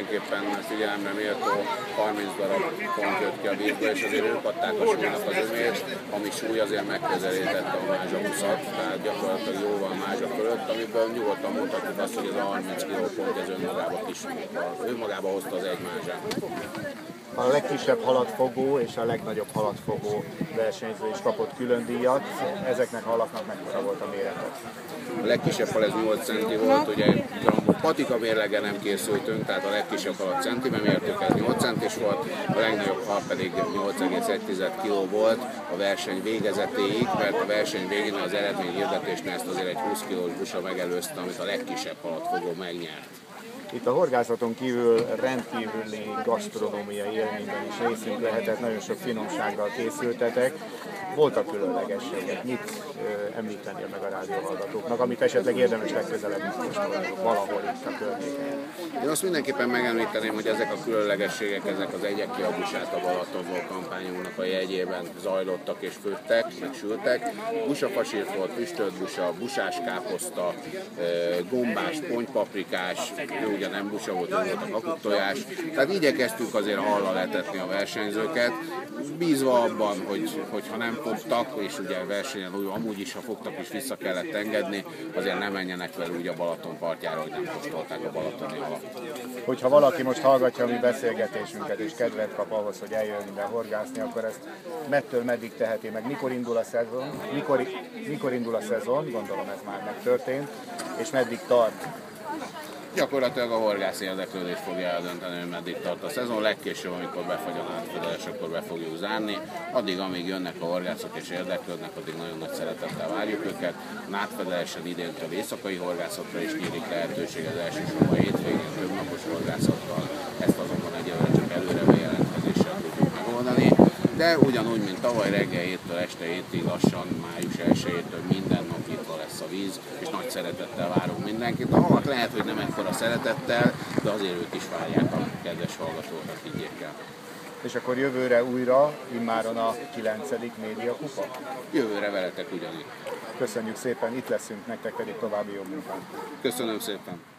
mindenképpen figyelemre méltó 30 darab pont jött ki a vízből, és azért ők adták a súlynak az ömét, ami súly azért megközelítette a mázsa 20-at, tehát gyakorlatilag jóval a mázsa fölött, amiből nyugodtan mondhatjuk azt, hogy ez a 30 kg pont ez önmagába hozta az egy mázsát. A legkisebb halatfogó és a legnagyobb halatfogó versenyző is kapott külön díjat. Ezeknek a halaknak mekkora volt a mérete? A legkisebb hal ez 8 centi volt, ugye patika mérlegen nem készültünk, tehát a legkisebb halat centibe mértük, ez 8 centis volt, a legnagyobb hal pedig 8,1 kg volt a verseny végezetéig, mert a verseny végén az eredményhirdetésnél ezt azért egy 20 kg-s busa megelőzte, amit a legkisebb halatfogó megnyert. Itt a horgászaton kívül rendkívüli gasztronómiai élményben is részünk lehetett, nagyon sok finomsággal készültetek. Voltak különlegességek, mit említenél meg a rádióhallgatóknak, amit esetleg érdemes legközelebb megkóstolni valahol itt a környéken? Én azt mindenképpen megemlíteném, hogy ezek a különlegességek, ezek az Egyek ki a busát a Balatonból kampányunknak a jegyében zajlottak és főttek, meg sültek. Busafasírt volt, füstölt busa, busás káposzta, gombás, pontypaprikás, ugye nem busa volt, ő volt a kakuktojás. Tehát igyekeztünk azért hallal etetni a versenyzőket, bízva abban, hogy ha nem fogtak, és ugye versenyen amúgy is, ha fogtak is vissza kellett engedni, azért nem menjenek vele úgy a Balaton partjára, hogy nem kóstolták a balatoni halat. Hogyha valaki most hallgatja a mi beszélgetésünket, és kedvet kap ahhoz, hogy eljön ide horgászni, akkor ezt mettől meddig teheti meg? Mikor indul a szezon? Mikor indul a szezon? Gondolom ez már megtörtént. És meddig tart? Gyakorlatilag a horgász érdeklődés fogja eldönteni, hogy meddig tart a szezon. Legkésőbb, amikor befagy a nátfedeles, akkor be fogjuk zárni. Addig, amíg jönnek a horgászok és érdeklődnek, addig nagyon nagy szeretettel várjuk őket. Nátfedelesen idéntől éjszakai horgászatra is nyílik lehetőség, az elsősorban hétvégén többnapos horgászattal. Ezt azonban egyelőre csak előre bejelentkezéssel tudjuk megoldani. De ugyanúgy, mint tavaly reggel 7-től este 7-ig, lassan május 1-től minden nap nyitva lesz a víz, és nagy szeretettel várunk mindenkit. A halak lehet, hogy nem ekkora szeretettel, de azért ők is várják a kedves hallgatókat, higgyék el. És akkor jövőre újra, immáron a 9. médiakupa? Jövőre veletek ugyanígy. Köszönjük szépen, itt leszünk, nektek pedig további jó munkát. Köszönöm szépen.